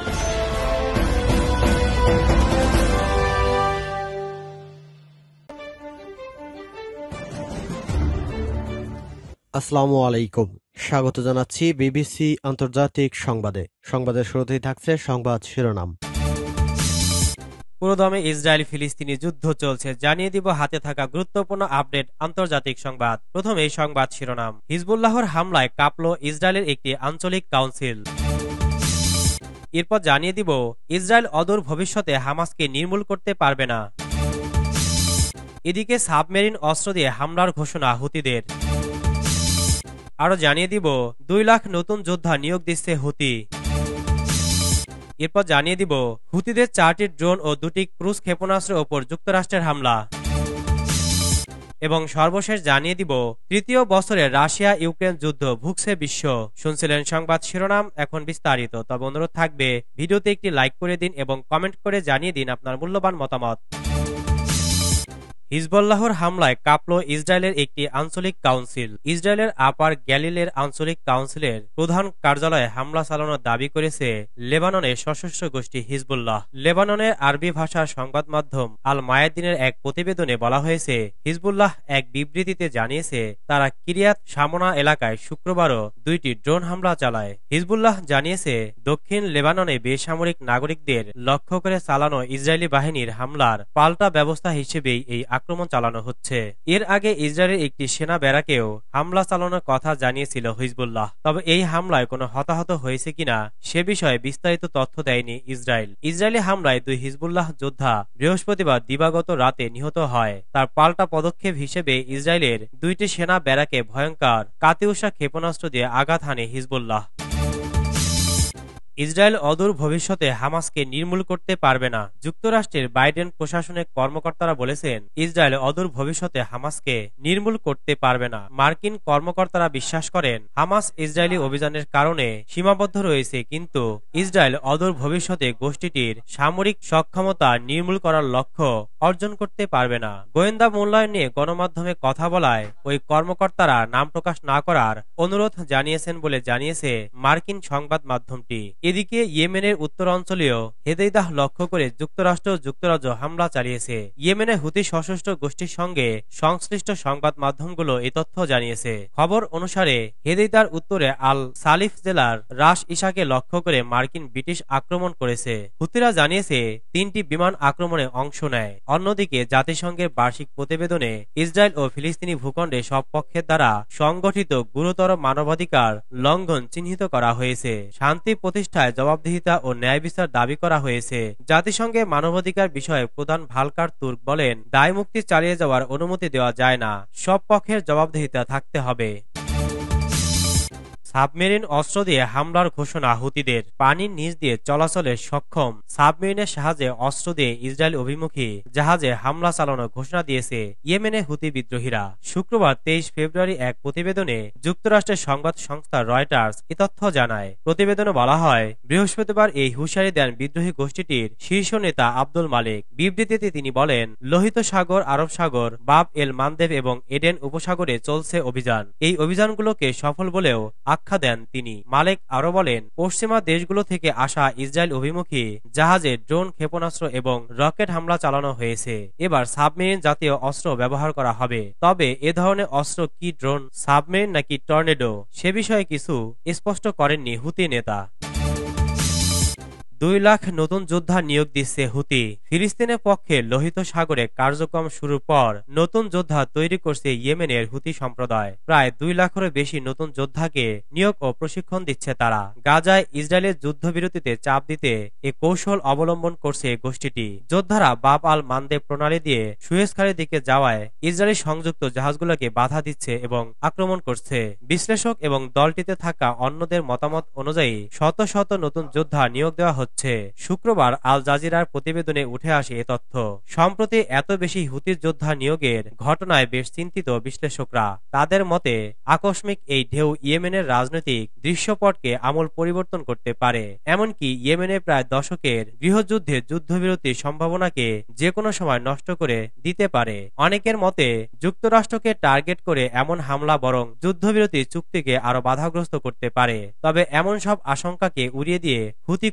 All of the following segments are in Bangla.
আসসালামু আলাইকুম। স্বাগত জানাচ্ছি বিবিসি আন্তর্জাতিক সংবাদে। সংবাদের শুরুতেই থাকছে সংবাদ শিরোনাম। পুরোদমে ইসরায়েল ফিলিস্তিনি যুদ্ধ চলছে, জানিয়ে দিব হাতে থাকা গুরুত্বপূর্ণ আপডেট আন্তর্জাতিক সংবাদ। প্রথমে এই সংবাদ শিরোনাম। হিজবুল্লাহর হামলায় কাঁপল ইসরায়েলের একটি আঞ্চলিক কাউন্সিল। এরপর জানিয়ে দিব ইসরায়েল অদূর ভবিষ্যতে হামাসকে নির্মূল করতে পারবে না। এদিকে সাবমেরিন অস্ত্র দিয়ে হামলার ঘোষণা হুতিদের। আরো জানিয়ে দিব 2 লাখ নতুন যোদ্ধা নিয়োগ দিচ্ছে হুতি। এরপর জানিয়ে দিব হুতিদের 4টি ড্রোন ও 2টি ক্রুজ ক্ষেপণাস্ত্রের ওপর যুক্তরাষ্ট্রের হামলা। এবং সর্বশেষ জানিয়ে দিব তৃতীয় বছরে রাশিয়া ইউক্রেন যুদ্ধ ভুগছে বিশ্ব। শুনছিলেন সংবাদ শিরোনাম, এখন বিস্তারিত। তবে অনুরোধ থাকবে ভিডিওতে একটি লাইক করে দিন এবং কমেন্ট করে জানিয়ে দিন আপনার মূল্যবান মতামত। হিজবুল্লাহর হামলায় কাঁপল ইসরায়েলের একটি আঞ্চলিক কাউন্সিল। ইসরায়েলের আপার গ্যালিলের আঞ্চলিক কাউন্সিলের প্রধান কার্যালয়ে হামলা চালানোর দাবি করেছে লেবাননের সশস্ত্র গোষ্ঠী হিজবুল্লাহ। লেবাননের আরবি ভাষার সংবাদ মাধ্যম আল মায়াদিনের এক প্রতিবেদনে বলা হয়েছে, হিজবুল্লাহ এক বিবৃতিতে জানিয়েছে তারা কিরিয়াত শামোনা এলাকায় শুক্রবারও 2টি ড্রোন হামলা চালায়। হিজবুল্লাহ জানিয়েছে দক্ষিণ লেবাননে বেসামরিক নাগরিকদের লক্ষ্য করে চালানো ইসরায়েলি বাহিনীর হামলার পাল্টা ব্যবস্থা হিসেবেই এই আক্রমণ চালানো হচ্ছে। এর আগে ইসরায়েলের একটি সেনা ব্যারাকেও হামলা চালানোর কথা জানিয়েছিল হিজবুল্লাহ। তবে এই হামলায় কোনো হতাহত হয়েছে কিনা সে বিষয়ে বিস্তারিত তথ্য দেয়নি ইসরায়েল। ইসরায়েলি হামলায় 2 হিজবুল্লাহ যোদ্ধা বৃহস্পতিবার দিবাগত রাতে নিহত হয়। তার পাল্টা পদক্ষেপ হিসেবে ইসরায়েলের 2টি সেনা ব্যারাকে ভয়ঙ্কর কাতিউষা ক্ষেপণাস্ত্র দিয়ে আঘাত হানে হিজবুল্লাহ। ইসরায়েল অদূর ভবিষ্যতে হামাসকে নির্মূল করতে পারবে না। যুক্তরাষ্ট্রের বাইডেন প্রশাসনের কর্মকর্তারা বলেছেন ইসরায়েল অদূর ভবিষ্যতে হামাসকে নির্মূল করতে পারবে না। মার্কিন কর্মকর্তারা বিশ্বাস করেন হামাস ইসরায়েলি অভিযানের কারণে সীমাবদ্ধ রয়েছে, কিন্তু ইসরায়েল অদূর ভবিষ্যতে গোষ্ঠীটির সামরিক সক্ষমতা নির্মূল করার লক্ষ্য অর্জন করতে পারবে না। গোয়েন্দা মূল্যায়ন নিয়ে গণমাধ্যমে কথা বলায় ওই কর্মকর্তারা নাম প্রকাশ না করার অনুরোধ জানিয়েছেন বলে জানিয়েছে মার্কিন সংবাদ মাধ্যমটি। এদিকে ইয়েমেনের উত্তরাঞ্চলীয় হেদেইদাহ লক্ষ্য করে যুক্তরাজ্য হামলা চালিয়েছে। ইয়েমেনে হুতি সশস্ত্র গোষ্ঠীর সঙ্গে সংশ্লিষ্ট সংবাদ মাধ্যমগুলো এই তথ্য জানিয়েছে। খবর অনুসারে হেদেইদার উত্তরে আল সালিফ জেলার রাস ইশাকে লক্ষ্য করে মার্কিন ব্রিটিশ আক্রমণ করেছে। হুতিরা জানিয়েছে 3টি বিমান আক্রমণে অংশ নেয়। অন্যদিকে জাতিসংঘের বার্ষিক প্রতিবেদনে ইসরায়েল ও ফিলিস্তিনি ভূখণ্ডে সব পক্ষের দ্বারা সংগঠিত গুরুতর মানবাধিকার লঙ্ঘন চিহ্নিত করা হয়েছে। শান্তি প্রতিষ্ঠা জবাবদিহিতা ও ন্যায় বিচার দাবি করা হয়েছে। জাতিসংঘে মানবাধিকার বিষয়ে প্রধান ভালকার তুর্ক বলেন, দায় মুক্তি চালিয়ে যাওয়ার অনুমতি দেওয়া যায় না, সব পক্ষের জবাবদিহিতা থাকতে হবে। সাবমেরিন অস্ত্র দিয়ে হামলার ঘোষণা হুতিদের। পানির নিচ দিয়ে চলাচলে সক্ষম সাবমেরিনের সাহায্যে অস্ত্র দিয়ে ইসরায়েল অভিমুখী জাহাজে হামলা চালানোর ঘোষণা দিয়েছে ইয়েমেনে হুতি বিদ্রোহীরা। শুক্রবার 23 ফেব্রুয়ারি এক প্রতিবেদনে যুক্তরাষ্ট্রের সংবাদ সংস্থা রয়টার্স এ তথ্য জানায়। প্রতিবেদনে বলা হয়, বৃহস্পতিবার এই হুঁশিয়ারি দেন বিদ্রোহী গোষ্ঠীটির শীর্ষ নেতা আব্দুল মালিক। বিবৃতিতে তিনি বলেন, লোহিত সাগর, আরব সাগর, বাব এল মানদেব এবং এডেন উপসাগরে চলছে অভিযান। এই অভিযানগুলোকে সফল বলেও আখ্যা দেন তিনি। মালেক আরো বলেন, পশ্চিমা দেশগুলো থেকে আসা ইসরায়েল অভিমুখী জাহাজে ড্রোন, ক্ষেপণাস্ত্র এবং রকেট হামলা চালানো হয়েছে। এবার সাবমেরিন জাতীয় অস্ত্র ব্যবহার করা হবে। তবে এ ধরনের অস্ত্র কি ড্রোন, সাবমেরিন নাকি টর্নেডো সে বিষয়ে কিছু স্পষ্ট করেননি হুতি নেতা। 2 লাখ নতুন যোদ্ধা নিয়োগ দিচ্ছে হুতি। ফিলিস্তিনের পক্ষে লোহিত সাগরে কার্যক্রম শুরুর পর নতুন যোদ্ধা তৈরি করছে ইয়েমেনের হুতি সম্প্রদায়। প্রায় 2 লাখেরও বেশি নতুন যোদ্ধাকে নিয়োগ ও প্রশিক্ষণ দিচ্ছে তারা। গাজায় ইসরায়েলের যুদ্ধবিরতিতে চাপ দিতে এ কৌশল অবলম্বন করছে গোষ্ঠীটি। যোদ্ধারা বাব আল মানদেব প্রণালী দিয়ে সুয়েজ খালের দিকে যাওয়ায় ইসরায়েলি সংযুক্ত জাহাজগুলোকে বাধা দিচ্ছে এবং আক্রমণ করছে। বিশ্লেষক এবং দলটিতে থাকা অন্যদের মতামত অনুযায়ী শত শত নতুন যোদ্ধা নিয়োগ দেওয়া হচ্ছে। শুক্রবার আল জাজিরার প্রতিবেদনে উঠে আসে এ তথ্য। সম্প্রতি এত বেশি হুতি যোদ্ধা নিয়োগের ঘটনায় বেশ চিন্তিত বিশ্লেষকরা। তাদের মতে আকস্মিক এই ঢেউ ইয়েমেনের রাজনৈতিক দৃশ্যপটকে আমূল পরিবর্তন করতে পারে। এমনকি ইয়েমেনের প্রায় দশকের গৃহযুদ্ধে যুদ্ধবিরতির সম্ভাবনাকে যে কোনো সময় নষ্ট করে দিতে পারে। অনেকের মতে যুক্তরাষ্ট্রকে টার্গেট করে এমন হামলা বরং যুদ্ধবিরতি চুক্তিকে আরো বাধাগ্রস্ত করতে পারে। তবে এমন সব আশঙ্কাকে উড়িয়ে দিয়ে হুতি কর্মকর্তা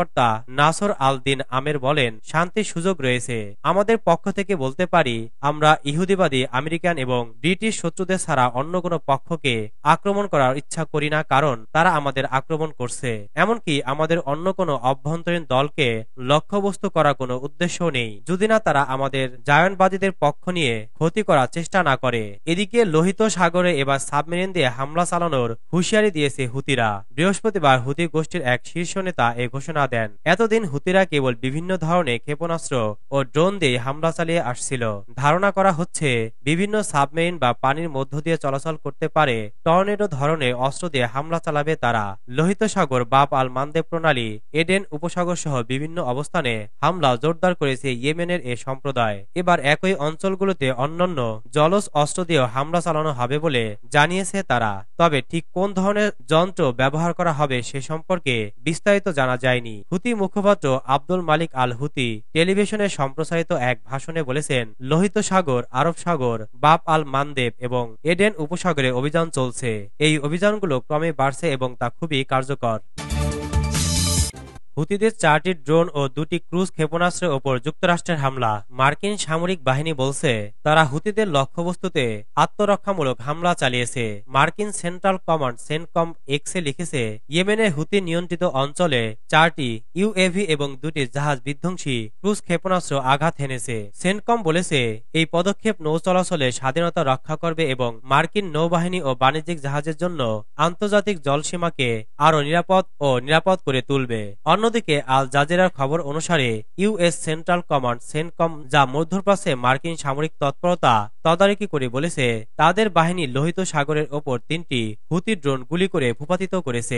কর্মকর্তা নাসর আল দিন আমের বলেন, শান্তির সুযোগ রয়েছে। আমাদের পক্ষ থেকে বলতে পারি, আমরা ইহুদিবাদী আমেরিকান এবং ব্রিটিশ শত্রুদের ছাড়া অন্য কোনো পক্ষকে আক্রমণ করার ইচ্ছা করি না, কারণ তারা আমাদের আক্রমণ করছে। এমনকি আমাদের অন্য কোনো অভ্যন্তরীণ দলকে লক্ষ্যবস্তু করার কোনো উদ্দেশ্য নেই, যদি না তারা আমাদের জায়নবাদীদের পক্ষ নিয়ে ক্ষতি করার চেষ্টা না করে। এদিকে লোহিত সাগরে এবার সাবমেরিন দিয়ে হামলা চালানোর হুঁশিয়ারি দিয়েছে হুতিরা। বৃহস্পতিবার হুতি গোষ্ঠীর এক শীর্ষ নেতা এ ঘোষণা দেন। এতদিন হুতিরা কেবল বিভিন্ন ধরনের ক্ষেপণাস্ত্র ও ড্রোন দিয়ে হামলা চালিয়ে আসছিল। ধারণা করা হচ্ছে বিভিন্ন সাবমেরিন বা পানির মধ্য দিয়ে চলাচল করতে পারে টর্নেডো ধরনের অস্ত্র দিয়ে হামলা চালাবে তারা। লোহিত সাগর, বাব আল মানদেব প্রণালী, এডেন উপসাগর সহ বিভিন্ন অবস্থানে হামলা জোরদার করেছে ইয়েমেনের এ সম্প্রদায়। এবার একই অঞ্চলগুলোতে অন্যান্য জলজ অস্ত্র দিয়েও হামলা চালানো হবে বলে জানিয়েছে তারা। তবে ঠিক কোন ধরনের যন্ত্র ব্যবহার করা হবে সে সম্পর্কে বিস্তারিত জানা যায়নি। হুতি মুখপাত্র আব্দুল মালিক আল হুতি টেলিভিশনে সম্প্রচারিত এক ভাষণে বলেছেন, লোহিত সাগর, আরব সাগর, বাব আল মানদেব এবং এডেন উপসাগরে অভিযান চলছে। এই অভিযানগুলো ক্রমে বাড়ছে এবং তা খুবই কার্যকর। হুতিদের 4টি ড্রোন ও 2টি ক্রুজ ক্ষেপণাস্ত্রের ওপর যুক্তরাষ্ট্রের হামলা। মার্কিন সামরিক বাহিনী বলছে তারা হুতিদের লক্ষ্যবস্তুতে আত্মরক্ষামূলক হামলা চালিয়েছে। মার্কিন সেন্ট্রাল কমান্ড সেনকম এক্সে লিখেছে, ইয়েমেনের হুতি নিয়ন্ত্রিত অঞ্চলে 4টি ইউএভি এবং 2টি জাহাজ বিধ্বংসী ক্রুজ ক্ষেপণাস্ত্র আঘাত হেনেছে। সেনকম বলেছে, এই পদক্ষেপ নৌ চলাচলে স্বাধীনতা রক্ষা করবে এবং মার্কিন নৌবাহিনী ও বাণিজ্যিক জাহাজের জন্য আন্তর্জাতিক জলসীমাকে আরও নিরাপদ করে তুলবে। অন্যদিকে আল জাজিরার খবর অনুসারে ইউএস সেন্ট্রাল কমান্ড সেনকম, যা মধ্যপ্রাচ্যে মার্কিন সামরিক তৎপরতা তদারকি করে, বলেছে তাদের বাহিনী লোহিত সাগরের ওপর 3টি হুতি ড্রোন গুলি করে ভূপাতিত করেছে।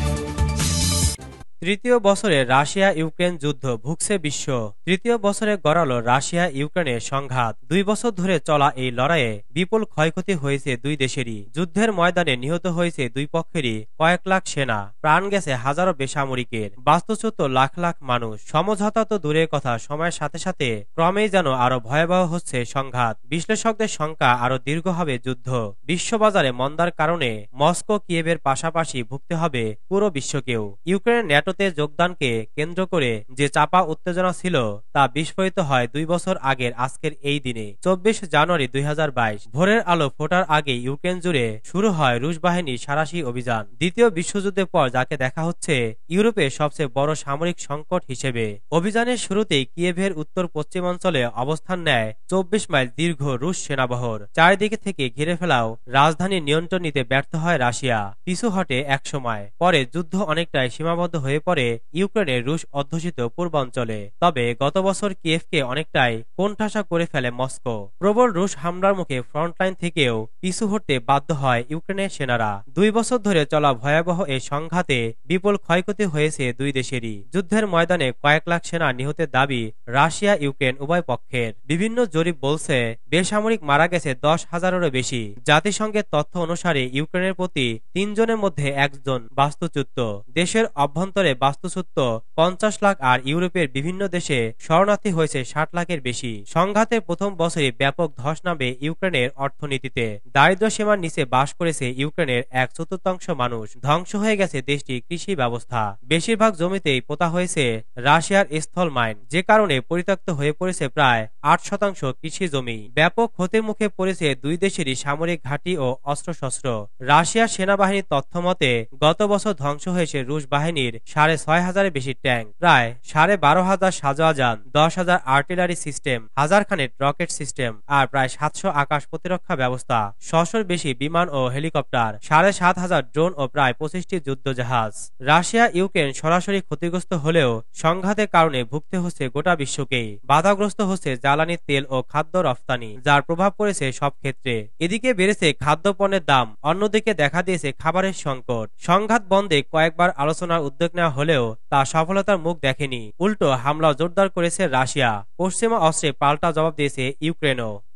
তৃতীয় বছরে রাশিয়া ইউক্রেন যুদ্ধ, ভুগছে বিশ্ব। তৃতীয় বছরে গড়ালো রাশিয়া ইউক্রেনের সংঘাত। 2 বছর ধরে চলা এই লড়াইয়ে বিপুল ক্ষয়ক্ষতি হয়েছে দুই দেশেরই। যুদ্ধের ময়দানে নিহত হয়েছে দুই পক্ষেরই কয়েক লাখ সেনা, প্রাণ গেছে হাজারো বেসামরিকের, বাস্তুচ্যুত লাখ লাখ মানুষ। সমঝোতা তো দূরের কথা, সময়ের সাথে সাথে ক্রমেই যেন আরো ভয়াবহ হচ্ছে সংঘাত। বিশ্লেষকদের সংখ্যা আরো দীর্ঘ হবে যুদ্ধ। বিশ্ববাজারে মন্দার কারণে মস্কো কিয়েভের পাশাপাশি ভুগতে হবে পুরো বিশ্বকেও। ইউক্রেনের ন্যাটোতে যোগদানকে কেন্দ্র করে যে চাপা উত্তেজনা ছিল তা বিস্ফোরিত হয় 2 বছর আগের আজকের এই দিনে, 24 জানুয়ারি 2022। ভোরের আলো ফোটার আগে ইউক্রেন জুড়ে শুরু হয় রুশ বাহিনীর সাঁড়াশি অভিযান। দ্বিতীয় বিশ্বযুদ্ধের পর যাকে দেখা হচ্ছে ইউরোপের সবচেয়ে বড় সামরিক সংকট হিসেবে। অভিযানের শুরুতেই কিয়েভের উত্তর পশ্চিমাঞ্চলে অবস্থান নেয় 24 মাইল দীর্ঘ রুশ সেনাবহর। চারিদিকে থেকে ঘিরে ফেলাও রাজধানীর নিয়ন্ত্রণ নিতে ব্যর্থ হয় রাশিয়া, পিছু হটে এক সময়। পরে যুদ্ধ অনেকটাই সীমাবদ্ধ হয়ে পড়ে ইউক্রেনের রুশ অধ্যুষিত পূর্বাঞ্চলে। তবে গত বছর কিয়েভকে অনেকটাই কোণঠাসা করে ফেলে মস্কো। প্রবল রুশ হামলার মুখে ফ্রন্টলাইন থেকেও পিছু হটতে বাধ্য হয় ইউক্রেনের সেনারা। 2 বছর ধরে চলা ভয়াবহ এই সংঘাতে বিপুল ক্ষয়ক্ষতি হয়েছে দুই দেশেরই। যুদ্ধের ময়দানে কয়েক লাখ সেনা নিহতের দাবি রাশিয়া ইউক্রেন উভয় পক্ষের। বিভিন্ন জরিপ বলছে বেসামরিক মারা গেছে 10,000-এরও বেশি। জাতিসংঘের তথ্য অনুসারে ইউক্রেনের প্রতি 3 জনের মধ্যে 1 জন বাস্তুচ্যুত। দেশের অভ্যন্তরে বাস্তুচ্যুত 50 লাখ আর ইউরোপের বিভিন্ন দেশে শরণার্থী হয়েছে 60 লাখের বেশি। সংঘাতের প্রথম বছরে ব্যাপক ধস নামে ইউক্রেনের অর্থনীতিতে। দারিদ্র সীমার নিচে বাস করেছে ইউক্রেনের 1/4 মানুষ। ধ্বংস হয়ে গেছে দেশটির কৃষি ব্যবস্থা। বেশিরভাগ জমিতেই পোতা হয়েছে রাশিয়ার স্থল মাইন, যে কারণে পরিত্যক্ত হয়ে পড়েছে প্রায় 8% কৃষি জমি। ব্যাপক ক্ষতির মুখে পড়েছে দুই দেশেরই সামরিক ঘাঁটি ও অস্ত্রশস্ত্র। রাশিয়ার সেনাবাহিনীর তথ্য মতে গত বছর ধ্বংস হয়েছে রুশ বাহিনীর 6,500-এর বেশি ট্যাঙ্ক, প্রায় 12,500 সাঁজোয়া যান, 10,000 আর্টিলারি সিস্টেম, 1000 খানেক রকেট সিস্টেম আর প্রায় 700 আকাশ প্রতিরক্ষা ব্যবস্থা, 100-এর বেশি বিমান ও হেলিকপ্টার, 7,500 ড্রোন ও প্রায় 25টি যুদ্ধ জাহাজ। রাশিয়া ইউক্রেন সরাসরি ক্ষতিগ্রস্ত হলেও সংঘাতের কারণে ভুগতে হচ্ছে গোটা বিশ্বকেই। বাধাগ্রস্ত হচ্ছে জ্বালানি তেল ও খাদ্য রফতানি, যার প্রভাব পড়েছে সব ক্ষেত্রে। এদিকে বেড়েছে খাদ্যপণ্যের দাম, অন্যদিকে দেখা দিয়েছে খাবারের সংকট। সংঘাত বন্ধে কয়েকবার আলোচনার উদ্যোগ নেওয়া হলেও তা সফলতার মুখ দেখেনি। উল্টো হামলা জোরদার করেছে রাশিয়া। পশ্চিমা অস্ত্রে পাল্টা জবাব দিয়েছে ইউক্রেনও।